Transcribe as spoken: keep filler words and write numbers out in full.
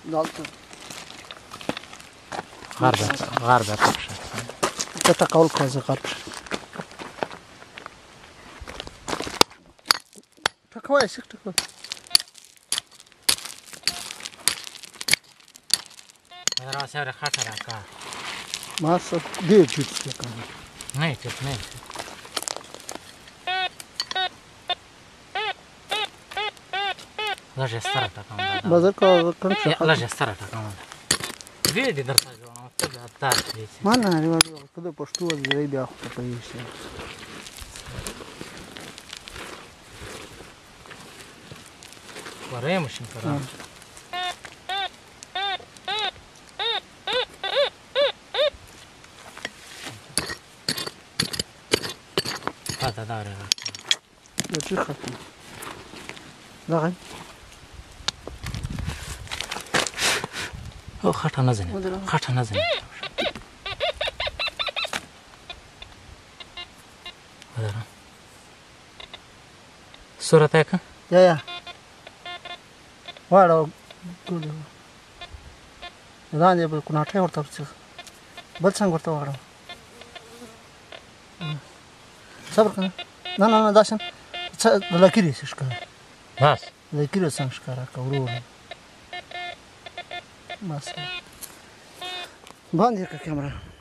دلته غر ده غر ده پکشه ته ټکول کوه زه غر ټکوه یې سیک ټکوه را سره خټه راکړه ما څه ډېر ټیټ دی که نه نه ټیټ نه لږ یې ستره ټکوم بازار کوه کم شه لږ یې ستره ټکوم ویډیو درته جوړوم ته بیا داسې دی چې ما نه که د پښتو وزیری بیا خو ته پوهېږي وری ماشین ته را پاته دا ورې را د ټي ختم دغه او خټه نه ځنې خټه نه ځنې ودره صورت یې که یا یا واړه ټولې لاندې به کوناټۍ ورته ورڅېږه بل څنګه ورته واړه صبر که نه نه نه داسې د لکیرې یې ښکاره بس د لکیرې څنګه ښکاره کړه ورو ورو بس باندې یې کړه کیمره